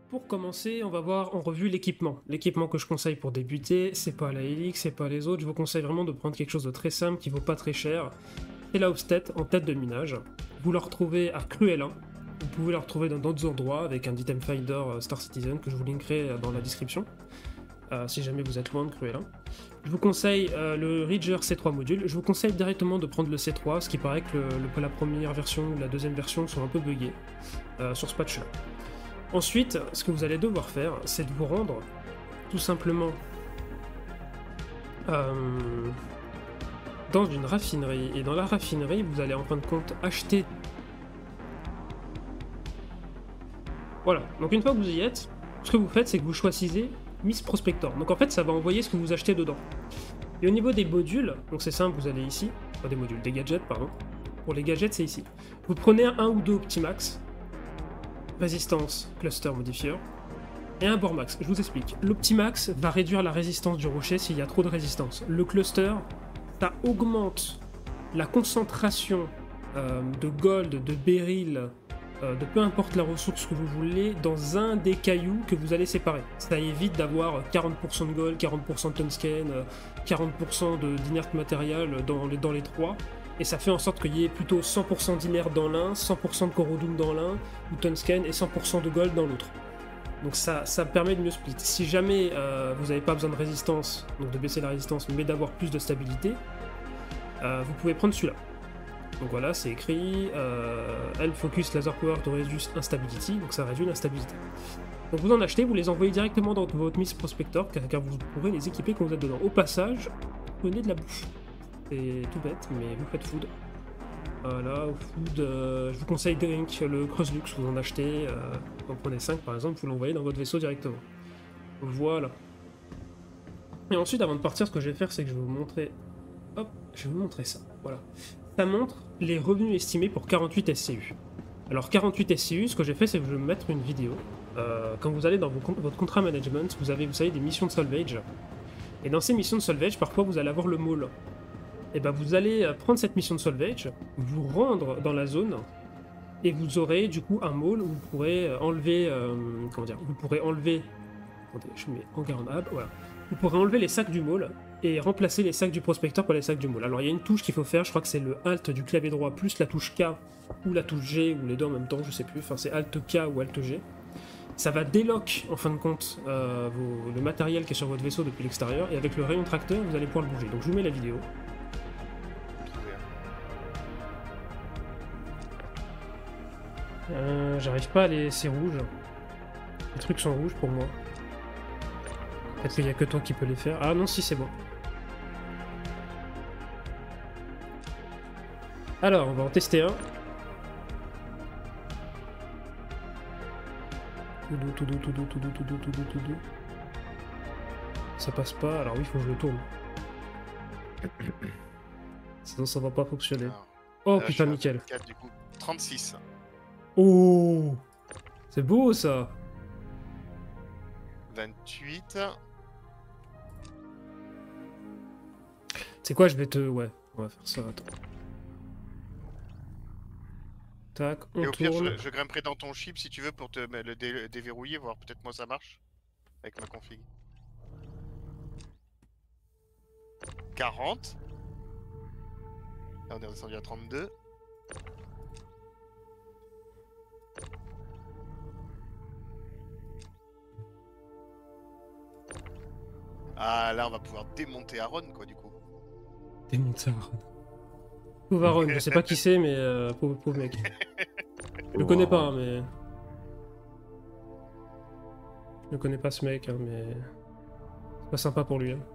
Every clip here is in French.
Pour commencer, on va voir en revue l'équipement. L'équipement que je conseille pour débuter, c'est pas la Helix, c'est pas les autres. Je vous conseille vraiment de prendre quelque chose de très simple qui vaut pas très cher. C'est la Hofstett en tête de minage. Vous la retrouvez à Cruel 1. Vous pouvez la retrouver dans d'autres endroits avec un item finder Star Citizen que je vous linkerai dans la description. Si jamais vous êtes loin de Cruel 1. Je vous conseille le Ridger C3 module. Je vous conseille directement de prendre le C3, parce qu'il paraît que la première version ou la deuxième version sont un peu buggées sur ce patch-là. Ensuite, ce que vous allez devoir faire, c'est de vous rendre tout simplement dans une raffinerie. Et dans la raffinerie, vous allez en fin de compte acheter... Voilà, donc une fois que vous y êtes, ce que vous faites, c'est que vous choisissez Miss Prospector. Donc en fait, ça va envoyer ce que vous achetez dedans. Et au niveau des modules, donc c'est simple, vous allez ici, pas des modules, des gadgets, pardon. Pour les gadgets, c'est ici. Vous prenez un ou deux Optimax, résistance, cluster modifier, et un Bormax. Je vous explique. L'Optimax va réduire la résistance du rocher s'il y a trop de résistance. Le cluster, ça augmente la concentration de gold, de beryl, de peu importe la ressource que vous voulez, dans un des cailloux que vous allez séparer. Ça évite d'avoir 40% de gold, 40% de tungsten, 40% d'inert matériel dans les trois. Et ça fait en sorte qu'il y ait plutôt 100% d'inert dans l'un, 100% de corrodum dans l'un, ou tungsten, et 100% de gold dans l'autre. Donc ça permet de mieux split. Si jamais vous n'avez pas besoin de résistance, donc de baisser la résistance, mais d'avoir plus de stabilité, vous pouvez prendre celui-là. Donc voilà, c'est écrit L Focus Laser Power to Reduce Instability, donc ça réduit l'instabilité. Donc vous en achetez, vous les envoyez directement dans votre Miss Prospector, car vous pourrez les équiper quand vous êtes dedans. Au passage, prenez de la bouffe. C'est tout bête, mais vous faites food. Voilà, au food, je vous conseille Drink, le Creuslux, vous en achetez, vous en prenez 5 par exemple, vous l'envoyez dans votre vaisseau directement. Voilà. Et ensuite, avant de partir, ce que je vais faire, c'est que je vais vous montrer... Hop, je vais vous montrer ça, voilà. Ça montre les revenus estimés pour 48 SCU. Alors 48 SCU, ce que j'ai fait, c'est que je vais mettre une vidéo. Quand vous allez dans votre contrat management, vous avez, vous savez, des missions de salvage. Et dans ces missions de salvage, parfois, vous allez avoir le mall. Et ben vous allez prendre cette mission de salvage, vous rendre dans la zone, et vous aurez du coup un mall où vous pourrez enlever, comment dire, vous pourrez enlever, attendez, je mets en garde, voilà, vous pourrez enlever les sacs du mall et remplacer les sacs du prospecteur par les sacs du mall. Alors il y a une touche qu'il faut faire, je crois que c'est le Alt du clavier droit plus la touche K ou la touche G ou les deux en même temps, je sais plus, enfin c'est Alt K ou Alt G. Ça va délock en fin de compte le matériel qui est sur votre vaisseau depuis l'extérieur, et avec le rayon tracteur vous allez pouvoir le bouger. Donc je vous mets la vidéo. J'arrive pas à les... C'est rouge. Les trucs sont rouges pour moi. Peut-être qu'il y a que toi qui peux les faire. Ah non, si, c'est bon. Alors, on va en tester un. Tout doux, tout doux, tout doux, tout doux, tout doux, tout doux, tout doux. Ça passe pas, alors oui, il faut que je le tourne. Sinon, ça va pas fonctionner. Alors, Oh là, putain, nickel. 4, du coup, 36. Oh, c'est beau ça. 28. C'est quoi, je vais te... Ouais, on va faire ça, attends. Tac, on Et au pire, tourne. je grimperai dans ton chip si tu veux pour te le déverrouiller, voir peut-être moi ça marche. Avec ma config. 40. Là on est descendu à 32. Ah là on va pouvoir démonter Aaron quoi du coup. Démonter Aaron. Pauvre Aaron, je sais pas qui c'est, mais pauvre mec. Je le connais pas, hein, mais... Je ne connais pas ce mec, hein, mais... C'est pas sympa pour lui. Hein.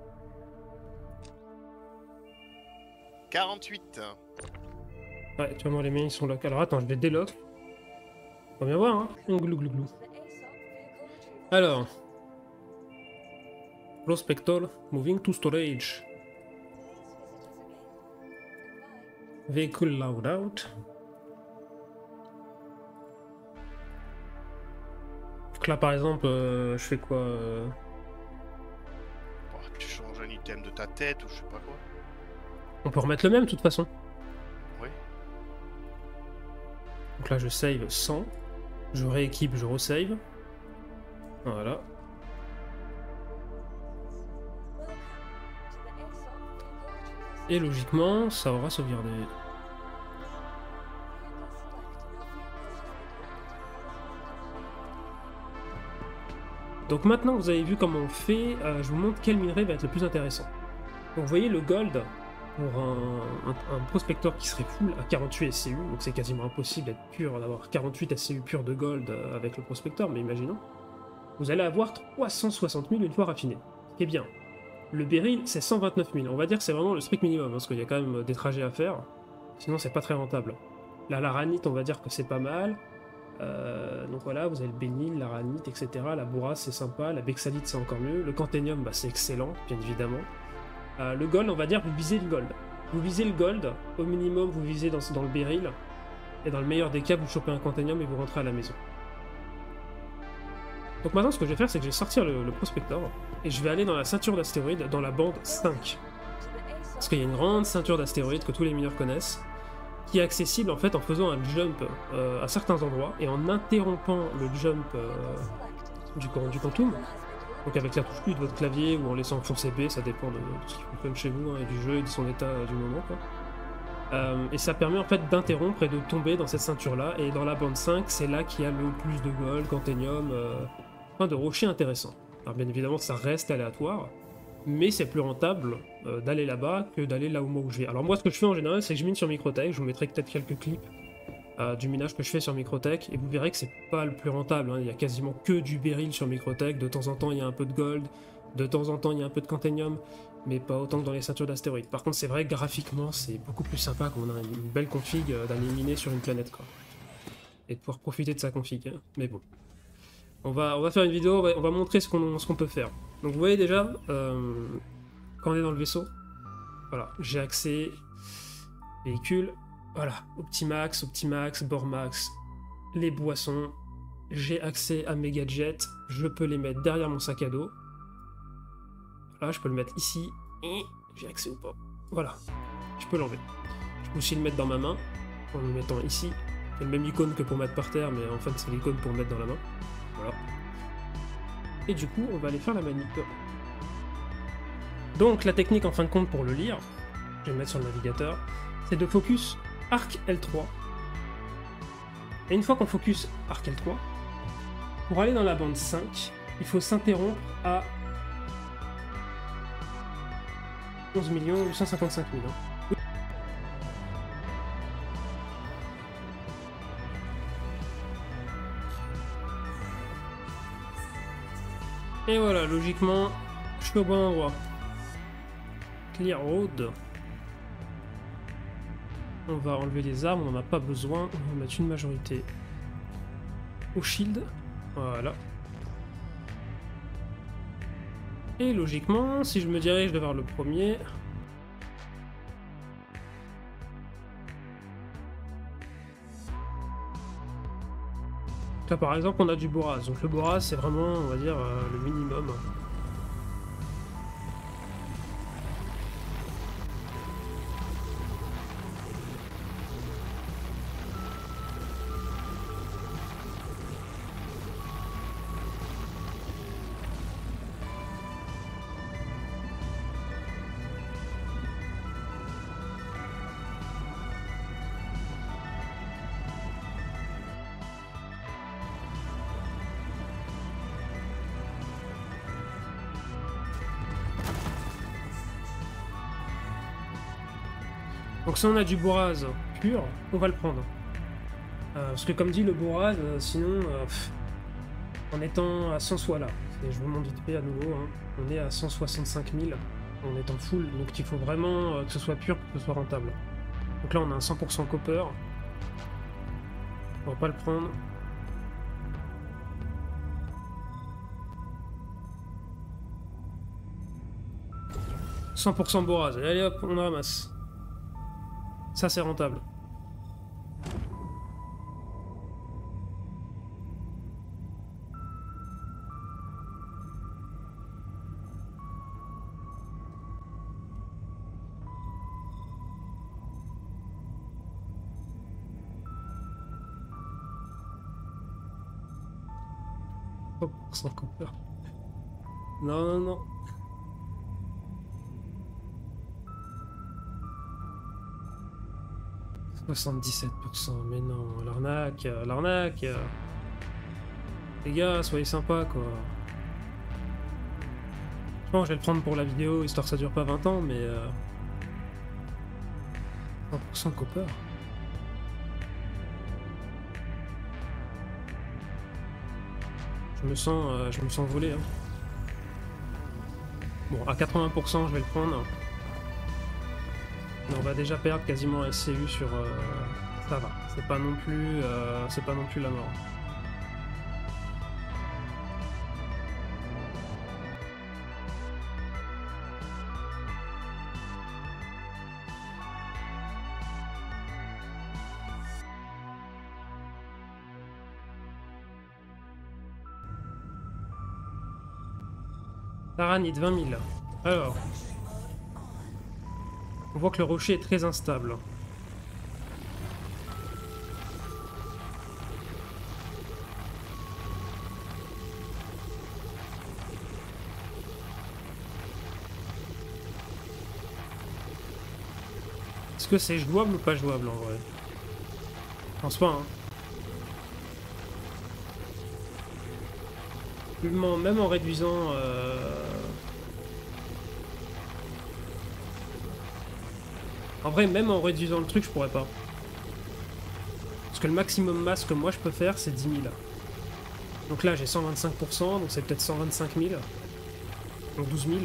48. Ouais, tu vois, moi, les miens, ils sont là. Alors, attends, je vais délock. On va bien voir, hein. Glou, glou, glou. Alors... Prospector, moving to storage. Vehicle loadout. Donc là, par exemple, je fais quoi Bon, tu changes un item de ta tête ou je sais pas quoi. On peut remettre le même, de toute façon. Oui. Donc là, je save 100. Je rééquipe, je resave. Voilà. Et logiquement, ça aura sauvegardé. Donc maintenant que vous avez vu comment on fait, je vous montre quel minerai va être le plus intéressant. Donc vous voyez le gold, pour un prospecteur qui serait full à 48 SCU, donc c'est quasiment impossible d'être pur, d'avoir 48 SCU pur de gold avec le prospecteur, mais imaginons. Vous allez avoir 360 000 une fois raffiné. Ce qui est bien. Le beryl, c'est 129 000. On va dire que c'est vraiment le strict minimum, hein, parce qu'il y a quand même des trajets à faire. Sinon, c'est pas très rentable. La laranite, on va dire que c'est pas mal. Donc voilà, vous avez le bénil, l'aranite, etc. La bourrasse, c'est sympa. La bexalite, c'est encore mieux. Le canthénium, bah, c'est excellent, bien évidemment. Le gold, on va dire, vous visez le gold. Vous visez le gold, au minimum, vous visez dans le beryl. Et dans le meilleur des cas, vous chopez un canthénium et vous rentrez à la maison. Donc maintenant, ce que je vais faire, c'est que je vais sortir le prospector. Et je vais aller dans la ceinture d'astéroïdes, dans la bande 5. Parce qu'il y a une grande ceinture d'astéroïdes que tous les mineurs connaissent, qui est accessible en fait en faisant un jump à certains endroits et en interrompant le jump du quantum, donc avec la touche Q de votre clavier ou en laissant enfoncer B, ça dépend de ce qui fonctionne chez vous, hein, et du jeu et de son état du moment, quoi. Et ça permet en fait d'interrompre et de tomber dans cette ceinture là, et dans la bande 5, c'est là qu'il y a le plus de gold, canthénium, enfin de rochers intéressants. Alors bien évidemment ça reste aléatoire, mais c'est plus rentable d'aller là-bas que d'aller là où je vais. Alors moi ce que je fais en général, c'est que je mine sur Microtech, je vous mettrai peut-être quelques clips du minage que je fais sur Microtech, et vous verrez que c'est pas le plus rentable, hein. Il y a quasiment que du beryl sur Microtech, de temps en temps il y a un peu de gold, de temps en temps il y a un peu de canthénium, mais pas autant que dans les ceintures d'astéroïdes. Par contre c'est vrai que graphiquement c'est beaucoup plus sympa quand on a une belle config d'aller miner sur une planète, quoi. Et de pouvoir profiter de sa config, hein. Mais bon. On va faire une vidéo, on va montrer ce qu'on peut faire. Donc vous voyez déjà, quand on est dans le vaisseau, voilà, j'ai accès, véhicule, voilà, Optimax, bord max, les boissons, j'ai accès à mes gadgets, je peux les mettre derrière mon sac à dos. Voilà, je peux le mettre ici, et j'ai accès ou pas. Voilà, je peux l'enlever. Je peux aussi le mettre dans ma main, en le mettant ici. C'est le même icône que pour mettre par terre, mais en fait c'est l'icône pour mettre dans la main. Voilà. Et du coup, on va aller faire la manip. Donc la technique en fin de compte pour le lire, je vais le mettre sur le navigateur, c'est de focus Arc L3. Et une fois qu'on focus Arc L3, pour aller dans la bande 5, il faut s'interrompre à 11 855 000. Hein. Et voilà, logiquement, je suis au bon endroit. Clear road. On va enlever les armes, on n'en a pas besoin. On va mettre une majorité au shield. Voilà. Et logiquement, si je me dirige vers le premier... Là par exemple on a du boraz, donc le boraz c'est vraiment, on va dire, le minimum. Donc si on a du boraz pur, on va le prendre. Parce que comme dit le boraz, sinon, en étant à 100 soit là, et je vous montre vite fait à nouveau, hein, on est à 165 000 en étant full, donc il faut vraiment que ce soit pur pour que ce soit rentable. Donc là on a un 100% copper, on va pas le prendre. « 100% boraz, allez hop, on ramasse. Ça c'est rentable. 100% copper. Non, non, non. « 77%, mais non, l'arnaque, l'arnaque. Les gars, soyez sympas, quoi. Je pense que je vais le prendre pour la vidéo, histoire que ça dure pas 20 ans, mais... 100% copper. Je me sens volé, hein. Bon, à 80%, je vais le prendre. Mais on va déjà perdre quasiment un SCU sur... Ça va, c'est pas non plus... c'est pas non plus la mort. Taranite, 20 000. Alors... On voit que le rocher est très instable. Est-ce que c'est jouable ou pas jouable en vrai? Je pense pas, hein. Même en réduisant... En vrai, même en réduisant le truc, je pourrais pas. Parce que le maximum masse que moi je peux faire, c'est 10 000. Donc là, j'ai 125%, donc c'est peut-être 125 000. Donc 12 000.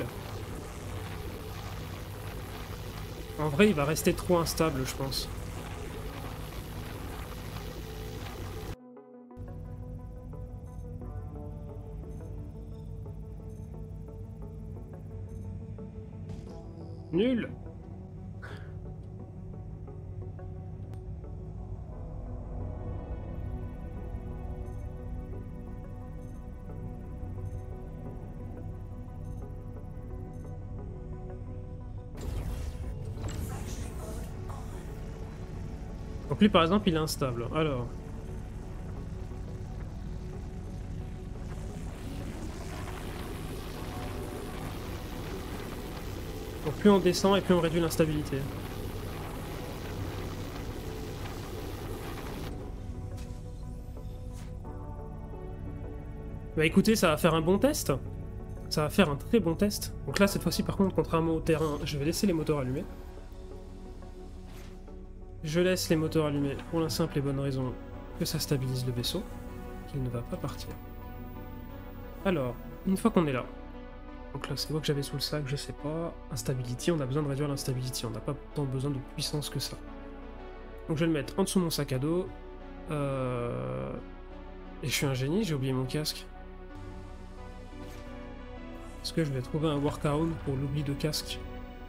En vrai, il va rester trop instable, je pense. Nul! Donc lui, par exemple, il est instable. Alors... Donc plus on descend et plus on réduit l'instabilité. Bah écoutez, ça va faire un bon test. Ça va faire un très bon test. Donc là, cette fois-ci, par contre, contrairement au terrain, je vais laisser les moteurs allumés. Je laisse les moteurs allumés pour la simple et bonne raison que ça stabilise le vaisseau, qu'il ne va pas partir. Alors, une fois qu'on est là, donc là c'est moi que j'avais sous le sac, je sais pas, instability, on a besoin de réduire l'instability, on n'a pas tant besoin de puissance que ça. Donc je vais le mettre en dessous de mon sac à dos, et je suis un génie, j'ai oublié mon casque. Est-ce que je vais trouver un workaround pour l'oubli de casque?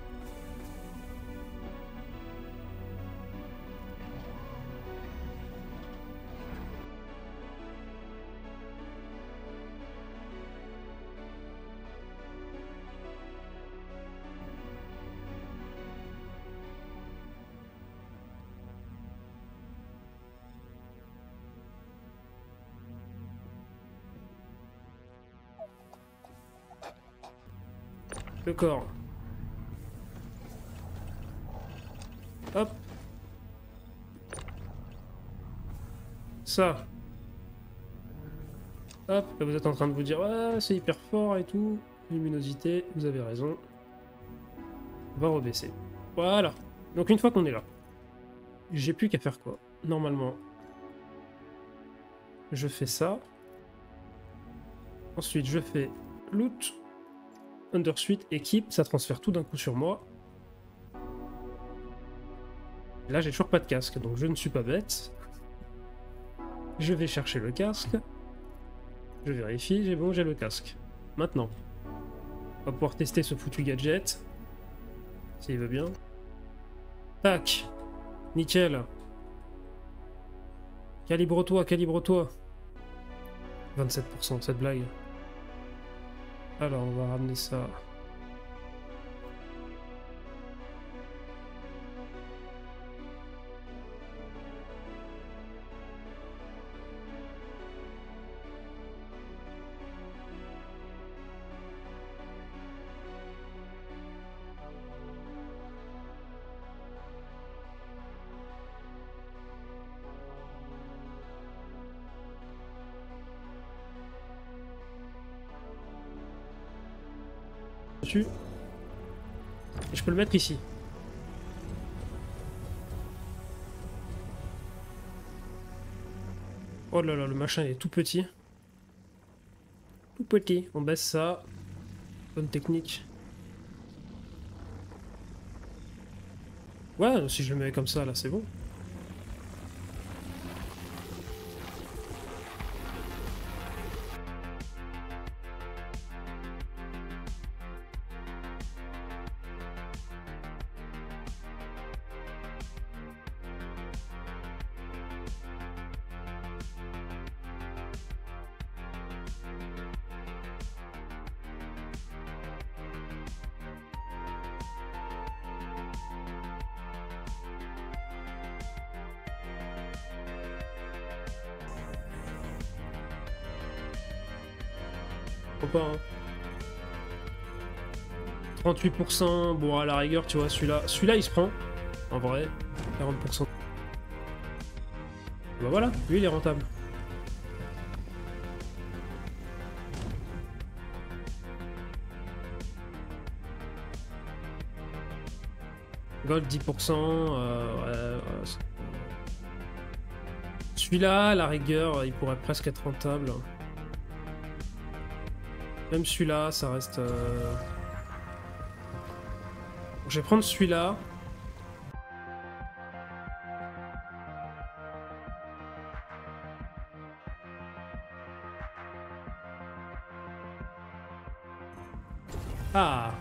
Le corps. Hop. Ça. Hop, là vous êtes en train de vous dire ouais, c'est hyper fort et tout. Luminosité, vous avez raison. On va rebaisser. Voilà. Donc une fois qu'on est là, j'ai plus qu'à faire quoi? Normalement, je fais ça. Ensuite, je fais loot, undersuite, équipe, ça transfère tout d'un coup sur moi. Et là, j'ai toujours pas de casque, donc je ne suis pas bête. Je vais chercher le casque. Je vérifie, j'ai bon, j'ai le casque. Maintenant, on va pouvoir tester ce foutu gadget. S'il veut bien. Tac. Nickel. Calibre-toi, calibre-toi. 27%, cette blague. Alors, on va ramener ça. dessus. Et je peux le mettre ici. Oh là là, le machin il est tout petit. Tout petit. On baisse ça. Bonne technique. Ouais, si je le mets comme ça, là, c'est bon. Faut pas, hein. 38%, bon à la rigueur, tu vois, celui-là il se prend, en vrai, 40%. Bah voilà, lui il est rentable. Gold 10%, celui-là, à la rigueur, il pourrait presque être rentable. Même celui-là, ça reste... Je vais prendre celui-là. Ah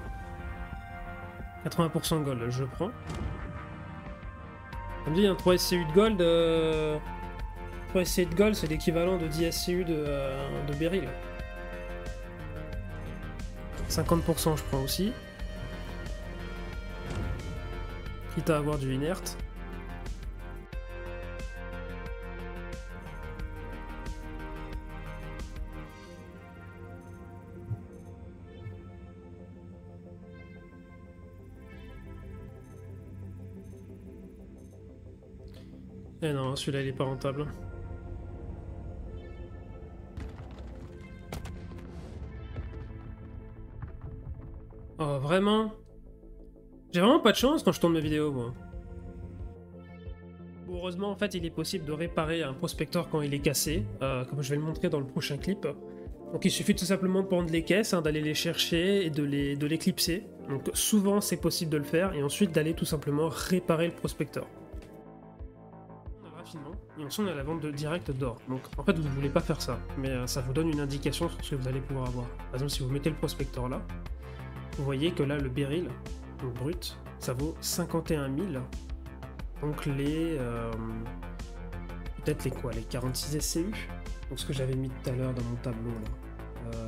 80% gold, je prends. Ça me dit, un 3 SCU de gold... 3 SCU de gold, c'est l'équivalent de 10 SCU de beryl. 50% je prends aussi. Quitte à avoir du inerte. Eh non, celui-là il est pas rentable. Oh, vraiment? J'ai vraiment pas de chance quand je tourne mes vidéos, moi. Bon, heureusement, en fait, il est possible de réparer un prospector quand il est cassé, comme je vais le montrer dans le prochain clip. Donc il suffit tout simplement de prendre les caisses, hein, d'aller les chercher et de les clipser. Donc souvent, c'est possible de le faire, et ensuite d'aller tout simplement réparer le prospector. On a raffinement, et ensuite on a la vente directe d'or. Donc en fait, vous ne voulez pas faire ça, mais ça vous donne une indication sur ce que vous allez pouvoir avoir. Par exemple, si vous mettez le prospector là, vous voyez que là, le beryl, donc brut, ça vaut 51 000. Donc les... peut-être les quoi? Les 46 SCU? Donc ce que j'avais mis tout à l'heure dans mon tableau là.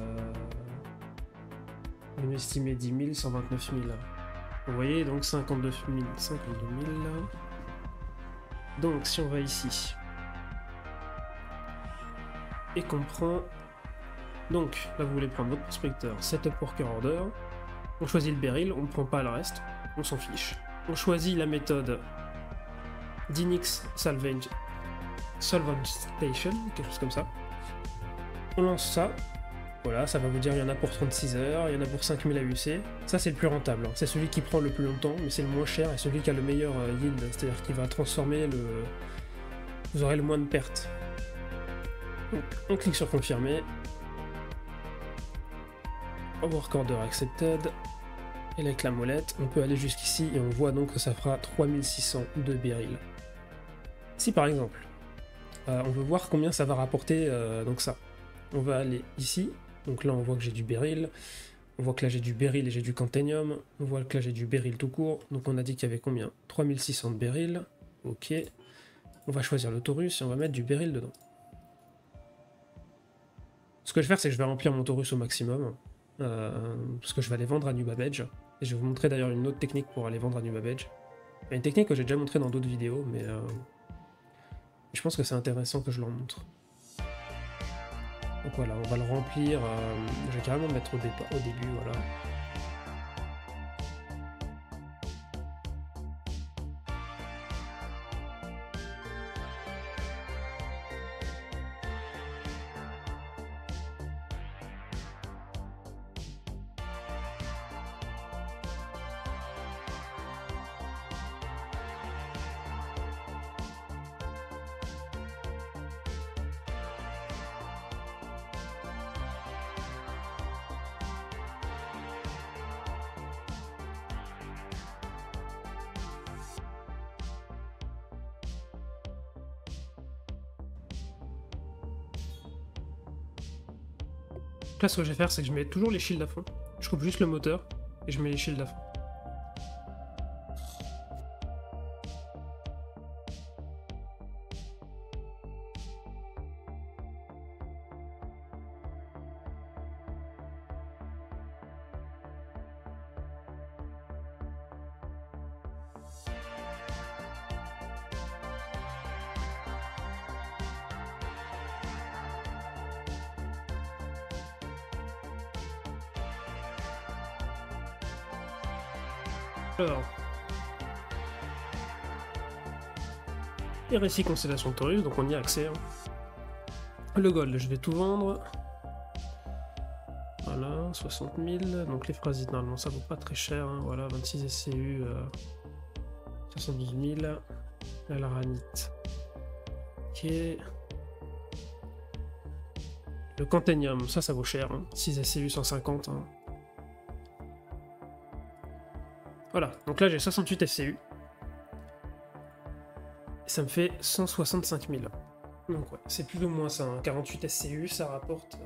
On estimait 10 000, 129 000. Vous voyez, donc 52 000, 52 000. Donc si on va ici, et qu'on prend... Donc là vous voulez prendre votre prospecteur, setup worker order. On choisit le beryl, on ne prend pas le reste, on s'en fiche. On choisit la méthode Dynix Solvent Station, quelque chose comme ça. On lance ça. Voilà, ça va vous dire il y en a pour 36 heures, il y en a pour 5000 AUC. Ça c'est le plus rentable, hein. C'est celui qui prend le plus longtemps, mais c'est le moins cher et celui qui a le meilleur yield, c'est-à-dire qui va transformer le... Vous aurez le moins de pertes. Donc on clique sur confirmer. Work order accepted. Et avec la molette, on peut aller jusqu'ici et on voit donc que ça fera 3600 de beryl. Si par exemple, on veut voir combien ça va rapporter donc ça, on va aller ici. Donc là on voit que j'ai du beryl, on voit que là j'ai du beryl et j'ai du cantanium, on voit que là j'ai du beryl tout court. Donc on a dit qu'il y avait combien? 3600 de beryl. Ok. On va choisir le Taurus et on va mettre du beryl dedans. Ce que je vais faire, c'est que je vais remplir mon Taurus au maximum. Parce que je vais aller vendre à New Babbage. Et je vais vous montrer d'ailleurs une autre technique pour aller vendre à New Babbage. Une technique que j'ai déjà montrée dans d'autres vidéos, mais je pense que c'est intéressant que je leur montre. Donc voilà, on va le remplir. Je vais carrément le mettre au début, voilà. Donc là, ce que je vais faire, c'est que je mets toujours les shields à fond. Je coupe juste le moteur et je mets les shields à fond. Alors, les récits Constellation de Taurus, donc on y a accès. Hein. Le gold, je vais tout vendre. Voilà, 60 000. Donc les phrasites, normalement ça vaut pas très cher. Hein. Voilà, 26 SCU, 72 000. La laranite. Ok. Le canthénium, ça vaut cher. Hein. 6 SCU, 150. Hein. Voilà, donc là j'ai 68 SCU. Et ça me fait 165 000. Donc ouais, c'est plus ou moins ça, hein. 48 SCU, ça rapporte...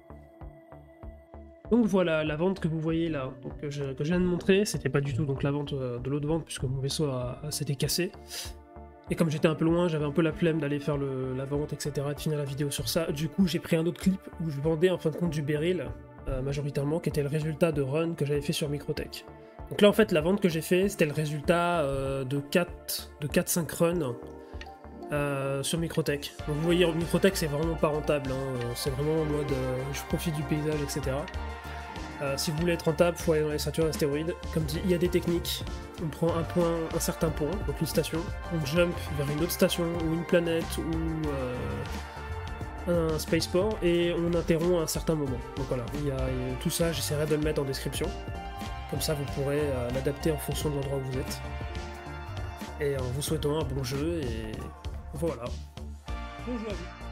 Donc voilà, la vente que vous voyez là, donc, que je viens de montrer, c'était pas du tout donc la vente de l'autre vente, puisque mon vaisseau s'était cassé. Et comme j'étais un peu loin, j'avais un peu la flemme d'aller faire la vente, etc., et de finir la vidéo sur ça. Du coup, j'ai pris un autre clip où je vendais en fin de compte du Beryl, majoritairement, qui était le résultat de run que j'avais fait sur Microtech. Donc là, en fait, la vente que j'ai fait, c'était le résultat de 4-5 runs sur Microtech. Donc vous voyez, Microtech, c'est vraiment pas rentable. Hein. C'est vraiment en mode je profite du paysage, etc. Si vous voulez être rentable, il faut aller dans les ceintures d'astéroïdes. Comme dit, il y a des techniques. On prend un certain point, donc une station. On jump vers une autre station, ou une planète, ou un spaceport, et on interrompt à un certain moment. Donc voilà, il y a tout ça, j'essaierai de le mettre en description. Comme ça, vous pourrez l'adapter en fonction de l'endroit où vous êtes. Et en vous souhaitant un bon jeu, et voilà. Bon jeu à vous.